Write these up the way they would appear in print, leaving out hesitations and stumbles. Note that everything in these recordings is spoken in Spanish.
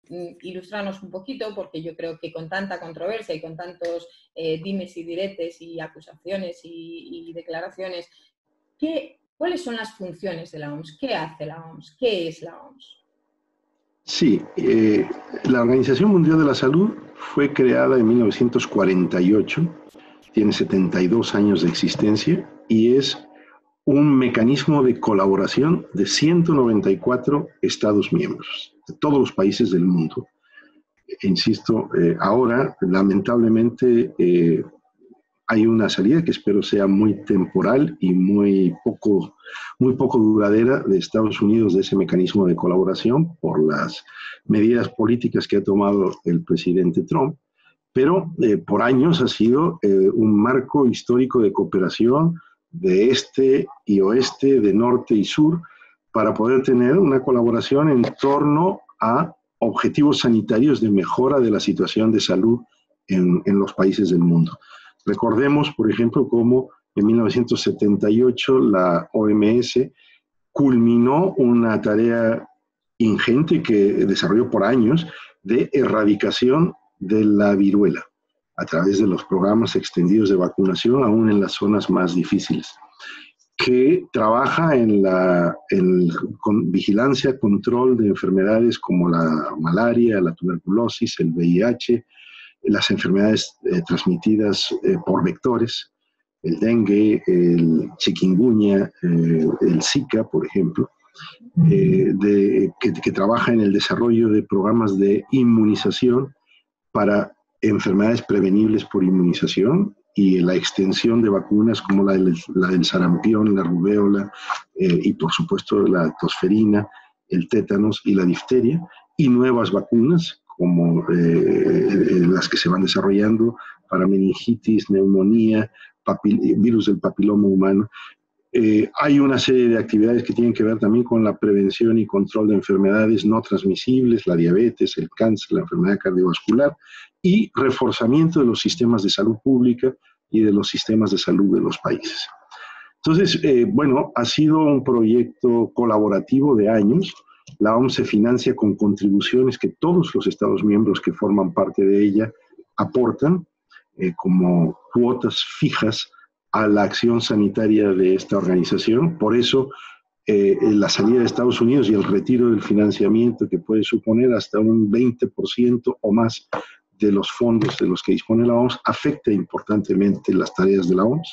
ilústranos un poquito, porque yo creo que con tanta controversia y con tantos dimes y diretes y acusaciones y declaraciones, ¿cuáles son las funciones de la OMS? ¿Qué hace la OMS? ¿Qué es la OMS? Sí, la Organización Mundial de la Salud fue creada en 1948, tiene 72 años de existencia y es un mecanismo de colaboración de 194 Estados miembros, de todos los países del mundo. Insisto, ahora lamentablemente hay una salida que espero sea muy temporal y muy poco duradera de Estados Unidos de ese mecanismo de colaboración por las medidas políticas que ha tomado el presidente Trump, pero por años ha sido un marco histórico de cooperación de este y oeste, de norte y sur, para poder tener una colaboración en torno a objetivos sanitarios de mejora de la situación de salud en los países del mundo. Recordemos, por ejemplo, cómo en 1978 la OMS culminó una tarea ingente que desarrolló por años de erradicación de la viruela a través de los programas extendidos de vacunación, aún en las zonas más difíciles, que trabaja con vigilancia, control de enfermedades como la malaria, la tuberculosis, el VIH, las enfermedades transmitidas por vectores, el dengue, el chikungunya, el Zika, por ejemplo, que trabaja en el desarrollo de programas de inmunización para enfermedades prevenibles por inmunización y la extensión de vacunas como la del sarampión, la rubéola y por supuesto la tosferina, el tétanos y la difteria, y nuevas vacunas como las que se van desarrollando para meningitis, neumonía, virus del papiloma humano. Hay una serie de actividades que tienen que ver también con la prevención y control de enfermedades no transmisibles, la diabetes, el cáncer, la enfermedad cardiovascular, y reforzamiento de los sistemas de salud pública y de los sistemas de salud de los países. Entonces, bueno, ha sido un proyecto colaborativo de años. La OMS se financia con contribuciones que todos los Estados miembros que forman parte de ella aportan como cuotas fijas a la acción sanitaria de esta organización. Por eso, la salida de Estados Unidos y el retiro del financiamiento, que puede suponer hasta un 20% o más de los fondos de los que dispone la OMS, afecta importantemente las tareas de la OMS.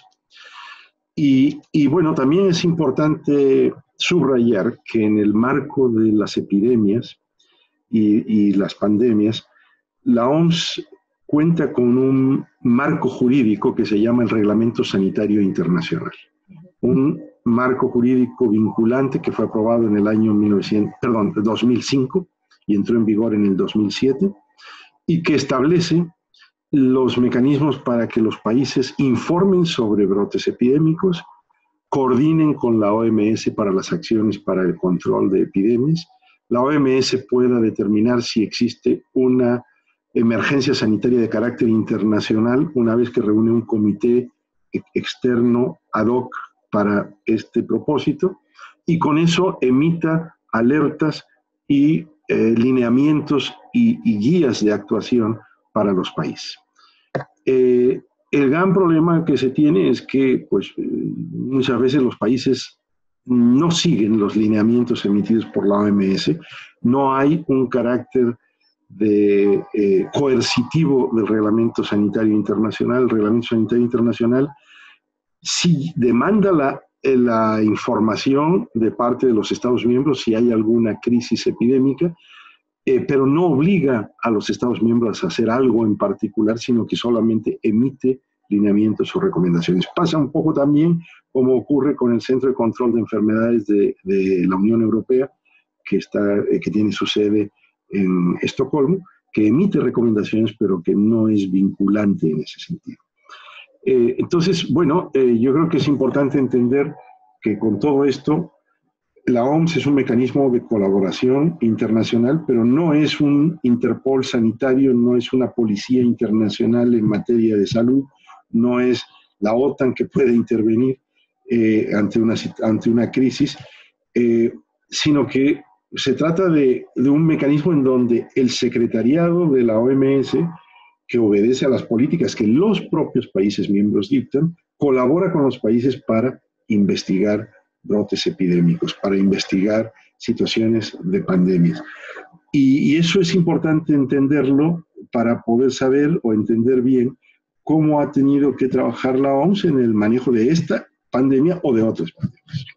Y bueno, también es importante subrayar que en el marco de las epidemias y las pandemias, la OMS cuenta con un marco jurídico que se llama el Reglamento Sanitario Internacional. Un marco jurídico vinculante que fue aprobado en el año 2005 y entró en vigor en el 2007 y que establece los mecanismos para que los países informen sobre brotes epidémicos, coordinen con la OMS para las acciones para el control de epidemias, la OMS pueda determinar si existe una emergencia sanitaria de carácter internacional una vez que reúne un comité externo ad hoc para este propósito, y con eso emita alertas y lineamientos y guías de actuación para los países. El gran problema que se tiene es que pues, muchas veces los países no siguen los lineamientos emitidos por la OMS, no hay un carácter coercitivo del Reglamento Sanitario Internacional. El Reglamento Sanitario Internacional sí demanda la información de parte de los Estados miembros si hay alguna crisis epidémica, pero no obliga a los Estados miembros a hacer algo en particular, sino que solamente emite lineamientos o recomendaciones. Pasa un poco también como ocurre con el Centro de Control de Enfermedades de la Unión Europea, que tiene su sede en Estocolmo, que emite recomendaciones, pero que no es vinculante en ese sentido. Entonces, bueno, yo creo que es importante entender que con todo esto, la OMS es un mecanismo de colaboración internacional, pero no es un Interpol sanitario, no es una policía internacional en materia de salud, no es la OTAN que puede intervenir ante una crisis, sino que Se trata de un mecanismo en donde el secretariado de la OMS, que obedece a las políticas que los propios países miembros dictan, colabora con los países para investigar brotes epidémicos, para investigar situaciones de pandemias. Y eso es importante entenderlo para poder saber o entender bien cómo ha tenido que trabajar la OMS en el manejo de esta pandemia o de otras pandemias.